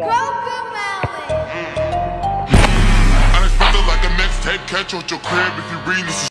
Unexpected like a mixtape, catch you at your crib if you reading this.